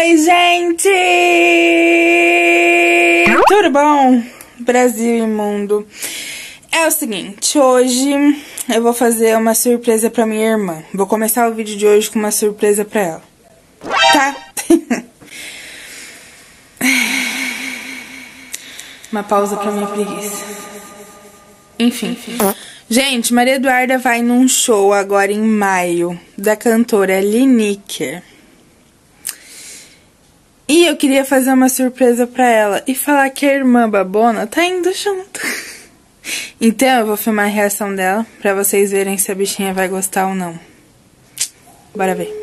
Oi, gente! Tudo bom? Brasil e mundo. É o seguinte, hoje eu vou fazer uma surpresa pra minha irmã. Vou começar o vídeo de hoje com uma surpresa pra ela. Tá? Uma pausa pra minha preguiça. Enfim. Gente, Maria Eduarda vai num show agora em maio da cantora Lineker. E eu queria fazer uma surpresa pra ela e falar que a irmã babona tá indo junto. Então eu vou filmar a reação dela pra vocês verem se a bichinha vai gostar ou não. Bora ver.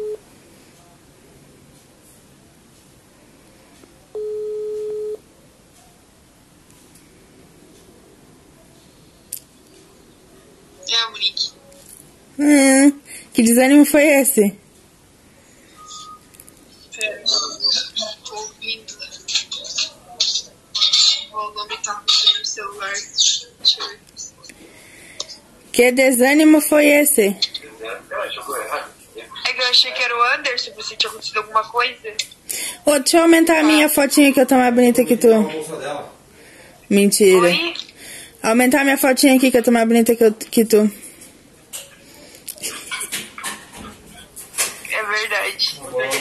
É, Monique. Que desânimo foi esse? Tô ouvindo. O nome tá no celular. Deixa eu ver. Que desânimo foi esse? É que eu achei que era o Anderson, você tinha acontecido alguma coisa. Ô, deixa eu aumentar a minha fotinha que eu tô mais bonita que tu. Mentira. Oi? Aumentar a minha fotinha aqui que eu tô mais bonita que tu. É verdade.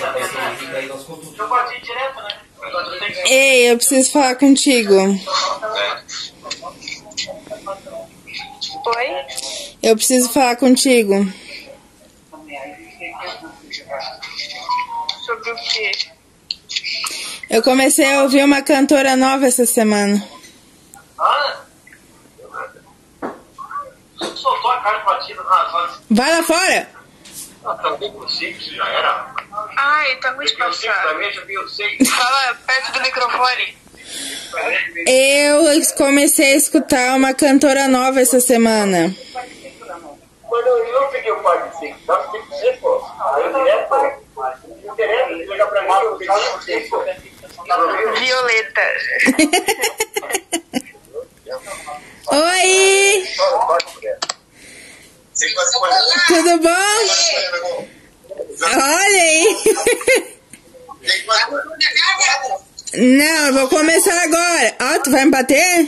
Ei, eu preciso falar contigo. Oi? Eu preciso falar contigo. Sobre o quê? Eu comecei a ouvir uma cantora nova essa semana. Soltou a cara batida na Vai lá fora! também consigo, se já era. Ai, tá muito passado. Também já vi, eu sei. Fala perto do microfone. Eu comecei a escutar uma cantora nova essa semana. Quando eu peguei o pai de 5, dá pra dizer, pô. Aí eu direto, não interessa, liga pra mim, eu peguei o 5. Violeta. Oi! Tudo bom? Olha aí! Não, eu vou começar agora. Ó, tu vai me bater?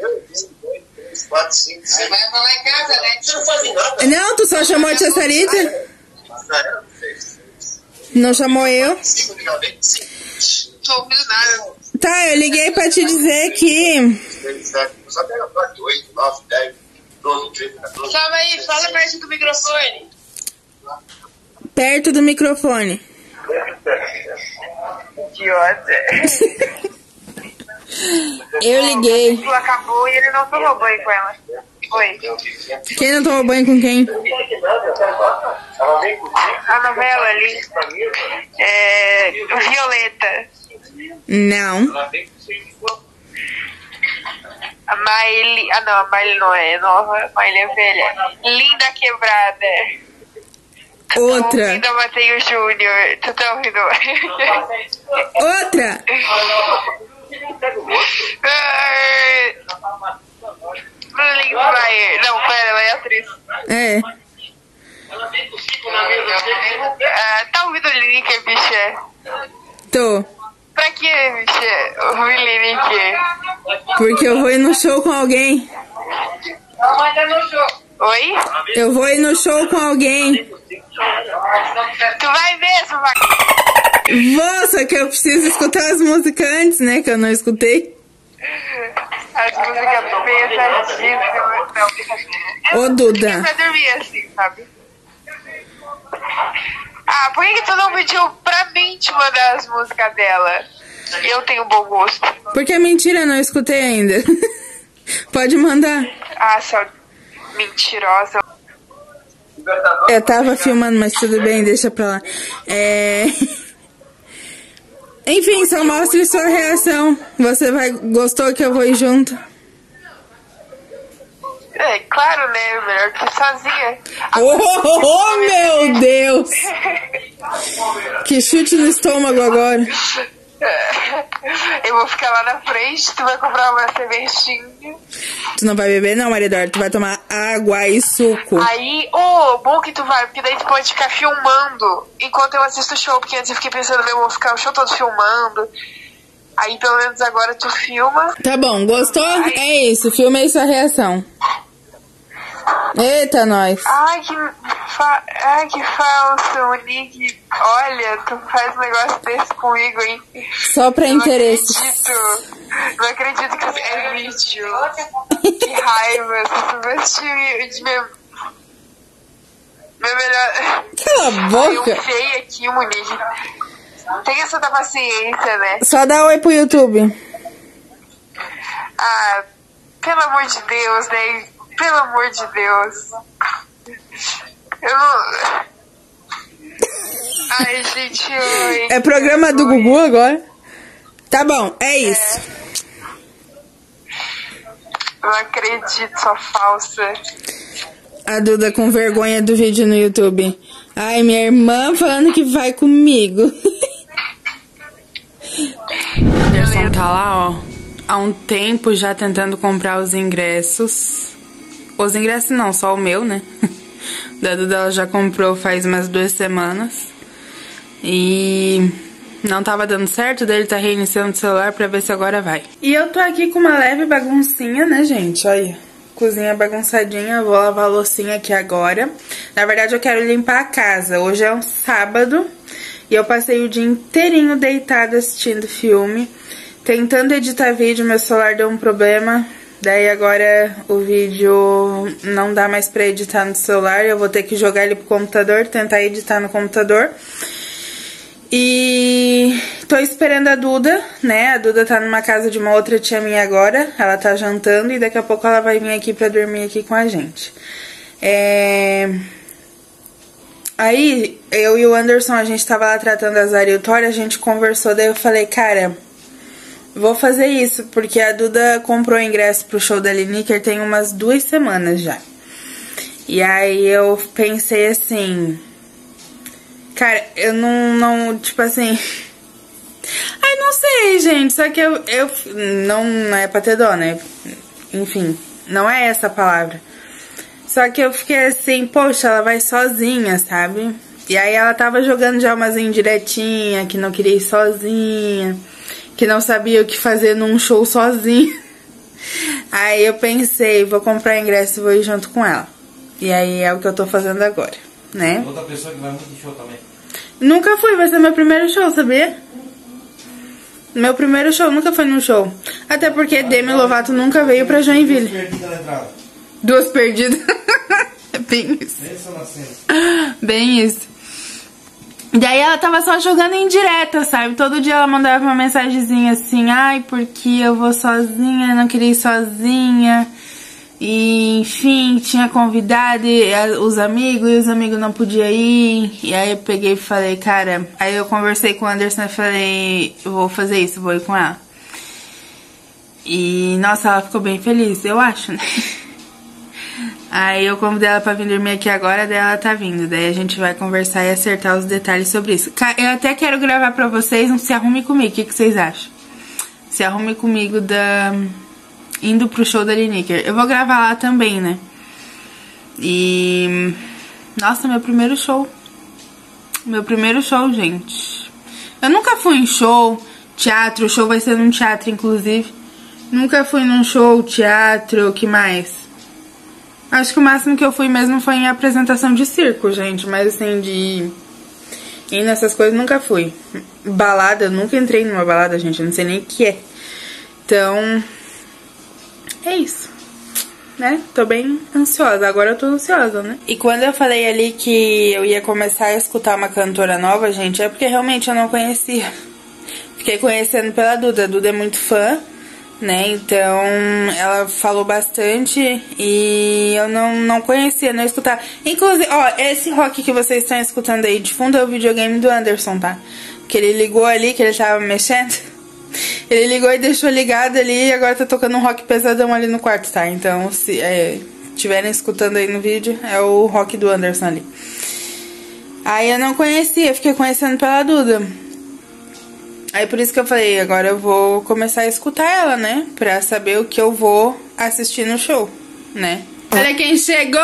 4, 5, 6. Você vai falar em casa, né? Você não faz nada. Não, tu só chamou a tia Sarita? Não chamou eu? Tô ouvindo nada. Tá, eu liguei pra te dizer que... Só pega 4, 8, 9, 10, 12, 13, 14. Calma aí, fala perto do microfone. Perto do microfone. Idiota. Eu liguei. Tu acabou e ele não tomou banho com ela. Oi. Quem não tomou banho com quem? A novela ali. É. Violeta. Não. A Miley. Ah, não, a Miley não é nova. A Miley é velha. Linda Quebrada. Outra. Linda Mateus Júnior. Tu tá ouvindo? Outra. Não, pera, ela é atriz. É. Tá ouvindo Lineker, bicha? Tô. Pra que, bicha? Ouvir Lineker? Porque eu vou ir no show com alguém. Oi? Eu vou ir no show com alguém. Tu vai mesmo, Vou, só que eu preciso escutar as músicas antes, né? Que eu não escutei. as músicas pesadíssimas. Não, Ô, Duda. pra dormir assim, sabe? Ah, por que tu não pediu pra mim te mandar as músicas dela? Eu tenho bom gosto. Porque é mentira, eu não escutei ainda. Pode mandar. Ah, só mentirosa. Eu tava filmando, mas tudo bem, deixa pra lá. Enfim, só mostre sua reação. Você gostou que eu vou ir junto? É, claro, né? Melhor que sozinha. Oh, meu Deus! Que chute no estômago agora. Eu vou ficar lá na frente, tu vai comprar uma cervejinha. Tu não vai beber não, Maria Eduarda. Tu vai tomar água e suco. Aí, bom que tu vai, porque daí tu pode ficar filmando enquanto eu assisto o show, porque antes eu fiquei pensando, eu vou ficar o show todo filmando. Aí pelo menos agora tu filma. Tá bom, gostou? Aí... É isso, filma aí sua reação. Eita, nós. Ai, que falso, Nick. Olha, tu faz um negócio desse comigo, hein? Só pra interesse. Não acredito que é vídeo. Que raiva, você subestima de meu melhor... Cala a boca. Eu feio aqui, Monique. Tenha essa paciência, né? Só dá oi pro YouTube. Ah, pelo amor de Deus, né? Pelo amor de Deus. Eu não... Ai, gente, é programa do Gugu agora? Tá bom, é isso. Eu não acredito, sua falsa. A Duda com vergonha do vídeo no YouTube. Ai, minha irmã falando que vai comigo. O Anderson tá lá, ó, há um tempo já tentando comprar os ingressos. Os ingressos não, só o meu, né? Da Duda ela já comprou faz umas 2 semanas. E não tava dando certo, daí ele tá reiniciando o celular pra ver se agora vai. E eu tô aqui com uma leve baguncinha, né, gente? Olha, cozinha bagunçadinha, eu vou lavar a loucinha aqui agora. Na verdade, eu quero limpar a casa. Hoje é um sábado e eu passei o dia inteirinho deitada assistindo filme, tentando editar vídeo, meu celular deu um problema. Daí agora o vídeo não dá mais pra editar no celular, eu vou ter que jogar ele pro computador, tentar editar no computador. E tô esperando a Duda, né? A Duda tá numa casa de uma outra tia minha agora, ela tá jantando e daqui a pouco ela vai vir aqui pra dormir aqui com a gente. Aí, eu e o Anderson, a gente tava lá tratando a Zara e o Tori, a gente conversou, daí eu falei, cara... Vou fazer isso, porque a Duda comprou ingresso pro show da Lineker tem umas 2 semanas já. E aí eu pensei assim... Cara, eu não tipo assim... Ai, não sei, gente, só que eu não é pra ter dó, né? Enfim, não é essa a palavra. Só que eu fiquei assim, poxa, ela vai sozinha, sabe? E aí ela tava jogando já umas indiretinhas, que não queria ir sozinha... Que não sabia o que fazer num show sozinho. Aí eu pensei, vou comprar ingresso e vou ir junto com ela. E aí é o que eu tô fazendo agora, né? Outra pessoa que vai muito em show também. Nunca fui, vai ser meu primeiro show, sabia? Meu primeiro show, nunca foi num show. Até porque Demi Lovato nunca veio pra Joinville. 2 perdidas na entrada. 2 perdidas. Bem isso. Bem isso. Daí ela tava só jogando em direta, sabe? Todo dia ela mandava uma mensagenzinha assim, ai, porque eu vou sozinha, não queria ir sozinha. E, enfim, tinha convidado os amigos e os amigos não podiam ir. E aí eu peguei e falei, cara... Aí eu conversei com o Anderson e falei, eu vou fazer isso, vou ir com ela. E, nossa, ela ficou bem feliz, eu acho, né? Aí eu convidei ela pra vir dormir aqui agora, daí ela tá vindo. Daí a gente vai conversar e acertar os detalhes sobre isso. Eu até quero gravar pra vocês um Se Arrume Comigo. O que vocês acham? Se Arrume Comigo indo pro show da Lineker. Eu vou gravar lá também, né? E... Nossa, meu primeiro show. Meu primeiro show, gente. Eu nunca fui em show, teatro. O show vai ser num teatro, inclusive. Nunca fui num show, teatro, o que mais? Acho que o máximo que eu fui mesmo foi em apresentação de circo, gente. Mas assim, de ir nessas coisas nunca fui. Balada, eu nunca entrei numa balada, gente. Eu não sei nem o que é. Então, é isso, né? Tô bem ansiosa. Agora eu tô ansiosa, né? E quando eu falei ali que eu ia começar a escutar uma cantora nova, gente, é porque realmente eu não conhecia. Fiquei conhecendo pela Duda. A Duda é muito fã, né, então ela falou bastante e eu não conhecia, não escutava. Inclusive, ó, esse rock que vocês estão escutando aí de fundo é o videogame do Anderson, tá? Que ele ligou ali, que ele tava mexendo. Ele ligou e deixou ligado ali e agora tá tocando um rock pesadão ali no quarto, tá? Então, se estiverem escutando aí no vídeo, é o rock do Anderson ali. Aí eu não conhecia, fiquei conhecendo pela Duda. Aí por isso que eu falei, agora eu vou começar a escutar ela, né? Pra saber o que eu vou assistir no show, né? Olha quem chegou!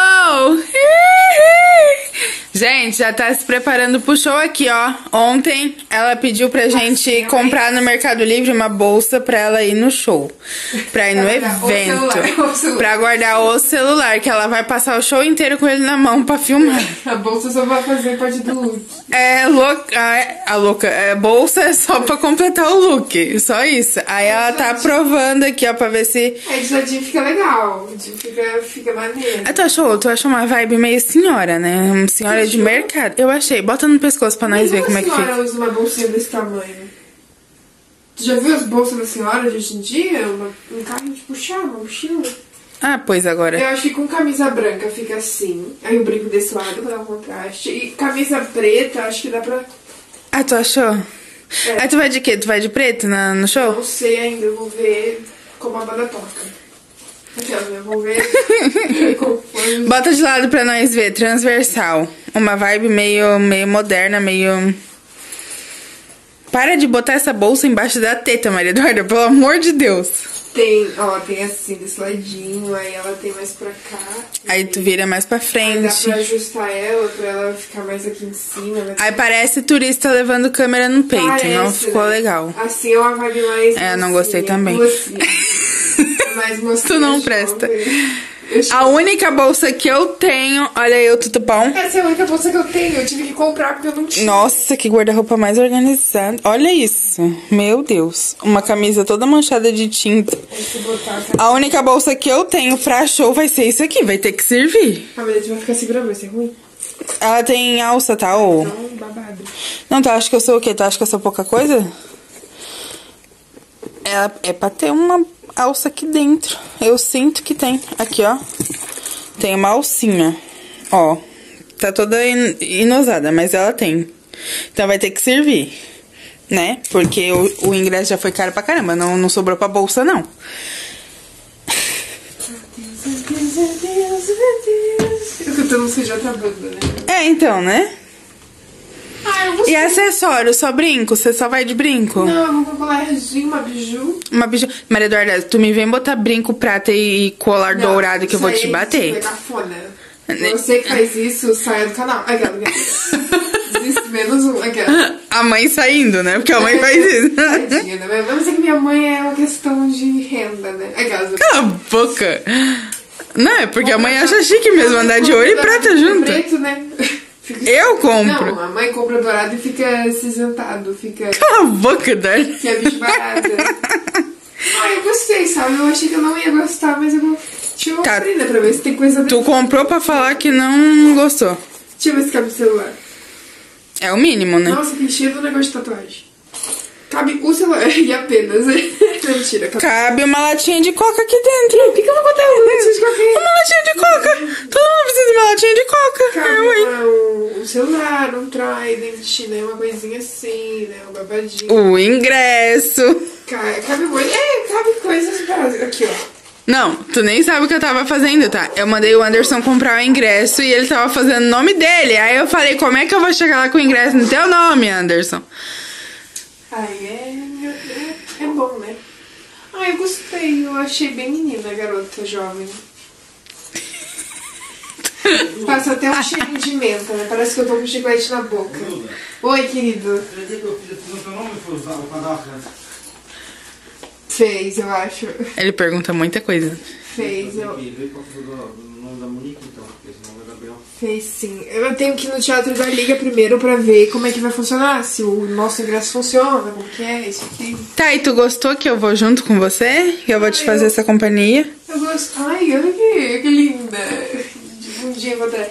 Gente, já tá se preparando pro show aqui, ó. Ontem ela pediu pra gente comprar no Mercado Livre uma bolsa pra ela ir no show. Pra ir no evento. Pra guardar o celular, que ela vai passar o show inteiro com ele na mão pra filmar. A bolsa só vai fazer parte do look. A bolsa é só pra completar o look. Só isso. Aí ela tá provando aqui, ó, pra ver se... Aí jardim fica legal. Fica maneiro. Tu achou uma vibe meio senhora, né? Uma senhora de mercado. Eu achei. Bota no pescoço pra nós ver como é que fica. A senhora usa uma bolsinha desse tamanho. Tu já viu as bolsas da senhora de hoje em dia? Um carro de puxar, uma mochila. Ah, pois agora. Eu acho que com camisa branca fica assim. Aí o brinco desse lado pra dar um contraste. E camisa preta, acho que dá pra... Ah, tu achou? É. Aí tu vai de quê? Tu vai de preto no show? Não sei ainda, eu vou ver como a banda toca. Vamos ver. Bota de lado pra nós ver, transversal. Uma vibe meio moderna, meio... Para de botar essa bolsa embaixo da teta, Maria Eduarda, pelo amor de Deus. Tem assim, desse ladinho, aí ela tem mais pra cá. Aí tu vira mais pra frente. Aí dá pra ajustar ela, pra ela ficar mais aqui em cima. Aí parece turista levando câmera no peito, parece, não ficou legal. Assim é uma vibe mais... É, não gostei também. Mais mocinha. Tu não presta. A única bolsa que eu tenho... Olha eu, tutupão. Essa é a única bolsa que eu tenho. Eu tive que comprar porque eu não tinha. Nossa, que guarda-roupa mais organizado. Olha isso. Meu Deus. Uma camisa toda manchada de tinta. A única bolsa que eu tenho pra show vai ser isso aqui. Vai ter que servir. Ah, mas a gente vai ficar segurando, vai ser ruim. Ela tem alça, tá? Ou... Não, babado. Não, tu acha que eu sou o quê? Tu acha que eu sou pouca coisa? Ela é pra ter uma alça aqui dentro. Eu sinto que tem. Aqui, ó. Tem uma alcinha. Ó. Tá toda inosada, mas ela tem. Então vai ter que servir. Né? Porque o ingresso já foi caro pra caramba. Não sobrou pra bolsa, não. Eu cantando música de outra banda, né? É, então, né? Ah, eu gostei. E acessório, só brinco? Você só vai de brinco? Não, eu vou com colarzinho, uma biju. Uma biju... Maria Eduarda, tu me vem botar brinco, prata e colar dourado que eu vou te bater. É cafona. Você que faz isso, saia do canal. Aquela. Existe menos um. Aquela. A mãe saindo, né? Porque a mãe faz isso. Tadinha, né? Vamos dizer que minha mãe é uma questão de renda, né? Aquela. Cala a boca. Não, é porque a mãe acha chique mesmo andar de ouro e prata junto. Preto, né? Eu compro. Não, a mãe compra dourado e fica acinzentado, fica... Cala a boca, Dani. Que é bicho barato. Ah, eu gostei, sabe? Eu achei que eu não ia gostar, mas eu vou... Deixa eu abrir, né, pra ver se tem coisa... Tu comprou pra falar que não gostou. Deixa eu ver se cabe o celular. É o mínimo, né? Nossa, que cheio do negócio de tatuagem. Cabe o celular e apenas. Mentira, cabe uma latinha de coca aqui dentro. Por que eu vou botar uma latinha de coca aí? Uma latinha de coca. Todo mundo precisa de uma latinha de coca. Cabe um celular, um trident, né? Uma coisinha assim, né? Um babadinho. O ingresso. Cabe muito. Cabe coisas para... Aqui, ó. Não, tu nem sabe o que eu tava fazendo, tá? Eu mandei o Anderson comprar o ingresso e ele tava fazendo o nome dele. Aí eu falei, como é que eu vou chegar lá com o ingresso no teu nome, Anderson? Ai, é bom, né? Ah, eu gostei. Eu achei bem menina, garota jovem. Passa até um cheirinho de menta, né? Parece que eu tô com chiclete na boca. Oi, querido. Fez, eu acho. Ele pergunta muita coisa. Fez, Fez sim. Eu tenho que ir no Teatro da Liga primeiro pra ver como é que vai funcionar. Se o nosso ingresso funciona, como que é, isso aqui. Tá, e tu gostou que eu vou junto com você? Que eu vou te fazer essa companhia? Eu gosto. Ai, olha que linda. De um dia encontrar.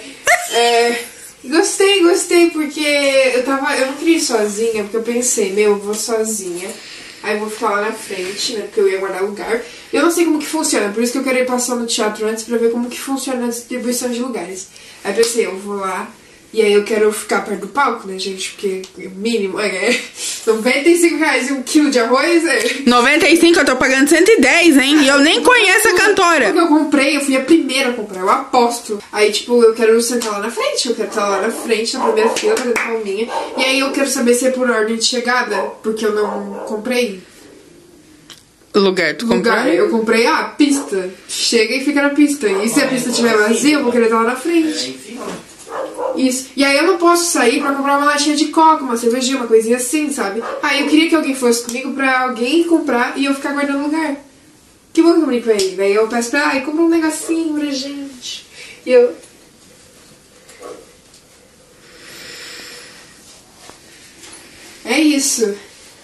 Gostei, porque eu não queria ir sozinha, porque eu pensei, eu vou sozinha. Aí eu vou ficar lá na frente, né, porque eu ia guardar lugar. Eu não sei como que funciona, por isso que eu quero ir passar no teatro antes pra ver como que funciona a distribuição de lugares. Aí pensei, eu vou lá, e aí eu quero ficar perto do palco, né, gente, porque mínimo, R$95 e 1 quilo de arroz, 95, eu tô pagando 110, hein, e eu nem conheço a cantora. Quando eu comprei, eu fui a primeira a comprar, eu aposto. Aí, tipo, eu quero sentar lá na frente, eu quero estar lá na frente, na primeira fila, fazendo palminha. E aí eu quero saber se é por ordem de chegada, porque eu não comprei. Lugar, tu comprou? Lugar, eu comprei a pista. Chega e fica na pista. E se a pista estiver vazia, eu vou querer estar lá na frente. Isso. E aí eu não posso sair pra comprar uma latinha de coca, uma cervejinha, uma coisinha assim, sabe? Aí eu queria que alguém fosse comigo pra alguém comprar e eu ficar guardando lugar. Que bom que eu brinco com ele. Daí eu peço pra ela, compra um negocinho pra gente. E eu... É isso.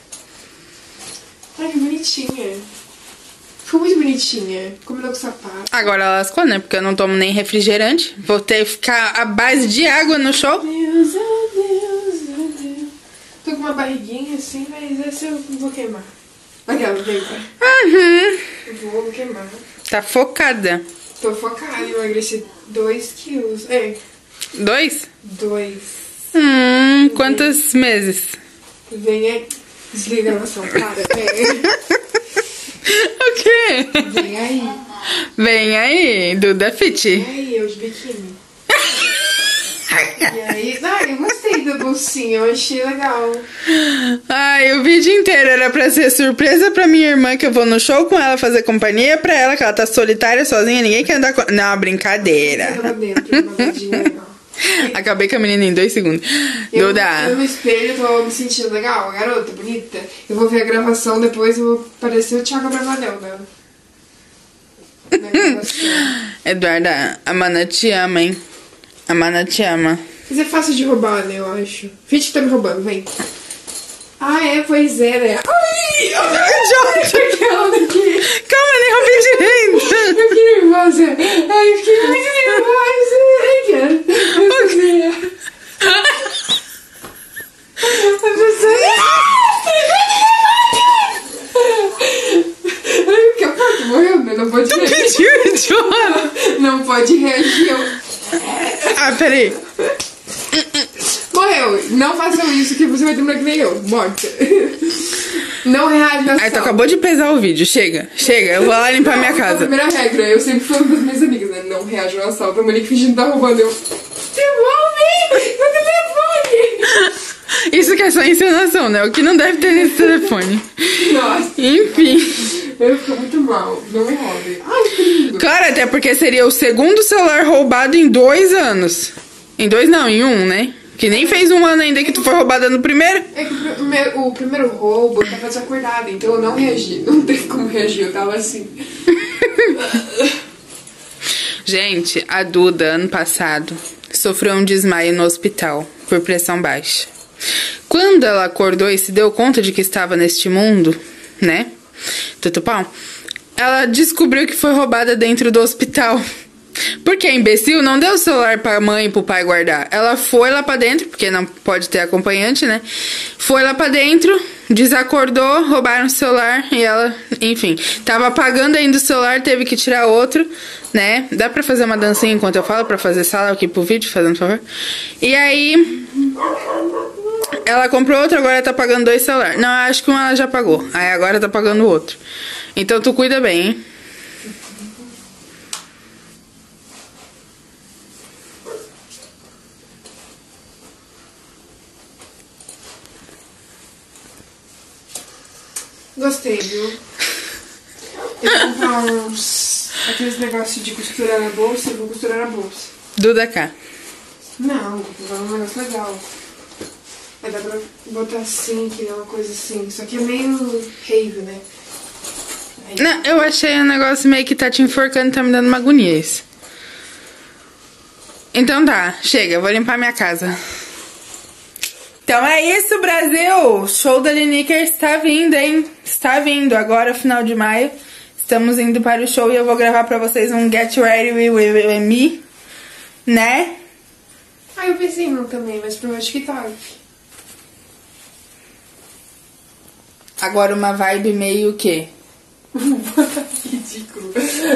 Ai, que bonitinha. Ficou muito bonitinha. Combinou com o sapato. Agora ela lascou, né? Porque eu não tomo nem refrigerante. Vou ter que ficar à base de água no show. Deus, oh Deus, oh Deus. Tô com uma barriguinha assim, mas essa eu vou queimar. Aquela, vem, vai. Eu vou queimar. Tá focada. Tô focada em emagrecer 2 quilos. É. 2? 2. Quantos meses? Vem aí. Desliga a gravação, para. O quê? Vem aí. Vem aí, Duda Fit. Vem aí, eu de biquíni. E aí, eu gostei da bolsinha, eu achei legal. Ai, o vídeo inteiro era pra ser surpresa pra minha irmã, que eu vou no show com ela fazer companhia pra ela, que ela tá solitária, sozinha, ninguém quer andar com... Não, brincadeira. Eu tava dentro, uma gadinha legal. Acabei com a menina em 2 segundos. Duda. Eu no espelho tô me sentindo legal, garota, bonita. Eu vou ver a gravação, depois eu vou parecer o Thiago Bravanel, né? Na gravação. Eduarda, a Mana te ama, hein? A Mana te ama. Mas é fácil de roubar, né, eu acho. Finge que tá me roubando, vem. Ah, é, pois é, né? Ai, aquela daqui. Calma, nem roubei direito. Eu fiquei nervosa. Ai, eu fiquei muito nervosa. Ai, quero. A pessoa... Ai, que a porta morreu, né? Não pode reagir. Pediu, idiota. Não pode reagir. Ah, peraí. Morreu. Não façam isso que você vai terminar que nem eu. Morta. Não reage na Ai, tu acabou de pesar o vídeo. Chega, chega. Eu vou lá limpar minha A casa. primeira regra, eu sempre falo com as minhas amigas, né? Não reajam ao assalto. A Monique fingindo que tá roubando. Eu... Devolve! Meu telefone! Isso que é só encenação, né? O que não deve ter nesse telefone. Nossa. Enfim. Eu fico muito mal. Não me roube. Ai, que lindo. Claro, até porque seria o segundo celular roubado em 2 anos. Em 2 não, em 1, né? Que nem fez 1 ano ainda que tu foi roubada no primeiro. É que o primeiro roubo eu tava desacordada, então eu não reagi. Não teve como reagir, eu tava assim. Gente, a Duda, ano passado, sofreu um desmaio no hospital por pressão baixa. Quando ela acordou e se deu conta de que estava neste mundo, né? Tutupau, ela descobriu que foi roubada dentro do hospital. Porque a imbecil não deu o celular pra mãe e pro pai guardar. Ela foi lá pra dentro, porque não pode ter acompanhante, né? Foi lá pra dentro, desacordou, roubaram o celular e ela, enfim, tava apagando ainda o celular, teve que tirar outro, né? Dá pra fazer uma dancinha enquanto eu falo, pra fazer sala aqui pro vídeo, fazendo favor? E aí... ela comprou outro, agora tá pagando 2 celulares. Não, acho que um ela já pagou. Aí agora tá pagando o outro. Então tu cuida bem, hein? Gostei, viu? Eu vou comprar aqueles negócios de costurar na bolsa, eu vou costurar na bolsa. Duda cá. Não, vou comprar um negócio legal. Aí dá pra botar assim, que é uma coisa assim. Só que é meio rave, né? Aí... Não, eu achei um negócio meio que tá te enforcando, tá me dando uma agonia isso. Então tá, chega, eu vou limpar minha casa. Então é isso, Brasil! O show da Lineker está vindo, hein? Está vindo agora, final de maio. Estamos indo para o show e eu vou gravar pra vocês um Get Ready With Me, né? Ah, eu pensei em um também, mas pro meu TikTok. Agora uma vibe meio o quê? Ridículo.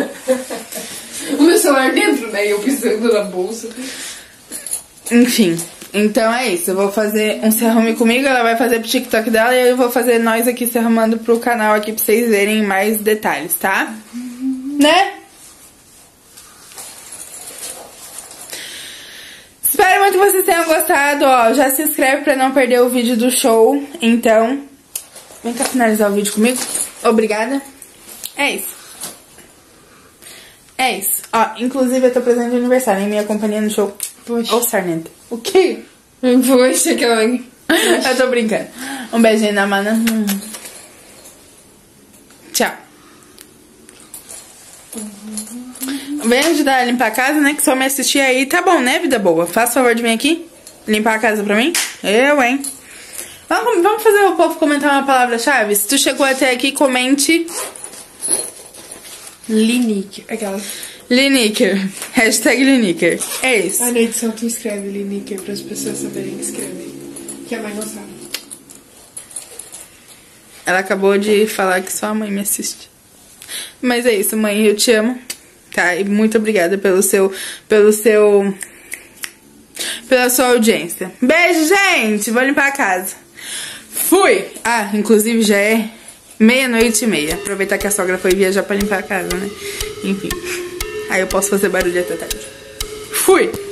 O meu celular dentro, né? E eu pisando na bolsa. Enfim, então é isso. Eu vou fazer um se arrume comigo, ela vai fazer pro TikTok dela e eu vou fazer nós aqui se arrumando pro canal aqui pra vocês verem mais detalhes, tá? Né? Espero muito que vocês tenham gostado, ó. Já se inscreve pra não perder o vídeo do show. Então, vem cá finalizar o vídeo comigo. Obrigada. É isso. É isso. Ó, inclusive eu tô presente de aniversário, hein? Minha companhia no show. Poxa. Ô, Sarnento. O quê? Poxa, que ela... Eu tô brincando. Um beijinho na mana. Tchau. Vem ajudar a limpar a casa, né? Que só me assistir aí. Tá bom, né, vida boa? Faça o favor de vir aqui limpar a casa pra mim. Eu, hein? Vamos fazer o povo comentar uma palavra-chave? Se tu chegou até aqui, comente... Liniker. Aquela... Liniker. Hashtag Liniker. É isso. Ah, na edição tu escreve Liniker para as pessoas saberem que escrever. Que a mãe não sabe. Ela acabou de falar que só a mãe me assiste. Mas é isso, mãe. Eu te amo. Tá? E muito obrigada pela sua audiência. Beijo, gente. Vou limpar a casa. Fui. Ah, inclusive já é 00:30. Aproveitar que a sogra foi viajar pra limpar a casa, né? Enfim. Aí eu posso fazer barulho até tarde. Fui!